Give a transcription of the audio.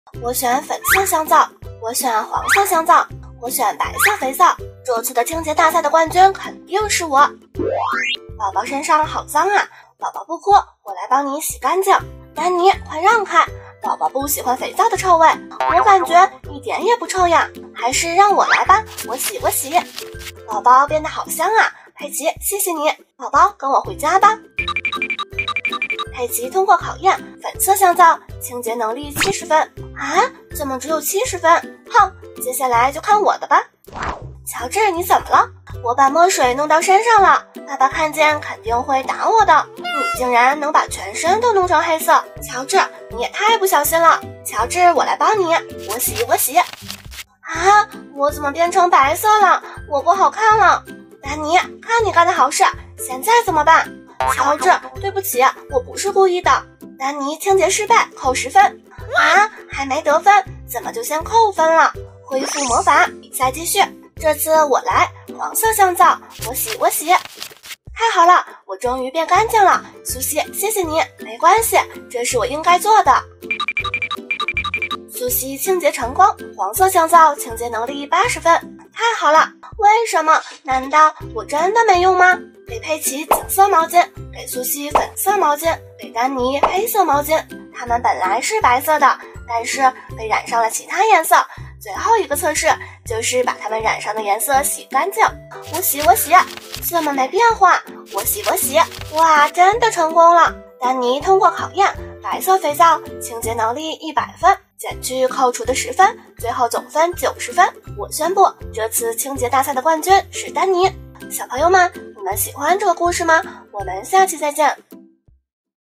我选粉色香皂，我选黄色香皂，我选白色肥皂。这次的清洁大赛的冠军肯定是我。宝宝身上好脏啊，宝宝不哭，我来帮你洗干净。丹尼，快让开，宝宝不喜欢肥皂的臭味，我感觉一点也不臭呀，还是让我来吧，我洗。宝宝变得好香啊，佩奇，谢谢你，宝宝跟我回家吧。佩奇通过考验，粉色香皂清洁能力70分啊，怎么只有70分？哼，接下来就看我的吧。乔治，你怎么了？我把墨水弄到身上了，爸爸看见肯定会打我的。你竟然能把全身都弄成黑色，乔治，你也太不小心了。乔治，我来帮你，我洗。啊，我怎么变成白色了？我不好看了。丹尼，看你干的好事，现在怎么办？乔治，对不起，我不是故意的。丹尼，清洁失败，扣10分。啊，还没得分，怎么就先扣分了？恢复魔法，比赛继续。这次我来，黄色香皂，我洗。太好了，我终于变干净了。苏西，谢谢你，没关系，这是我应该做的。苏西清洁成功，黄色香皂清洁能力80分，太好了。为什么？难道我真的没用吗？给佩奇紫色毛巾，给苏西粉色毛巾，给丹尼黑色毛巾。它们本来是白色的，但是被染上了其他颜色。最后一个测试就是把它们染上的颜色洗干净。我洗，怎么没变化？我洗。哇，真的成功了！丹尼通过考验，白色肥皂清洁能力100分，减去扣除的10分，最后总分90分。我宣布，这次清洁大赛的冠军是丹尼。小朋友们，你们喜欢这个故事吗？我们下期再见。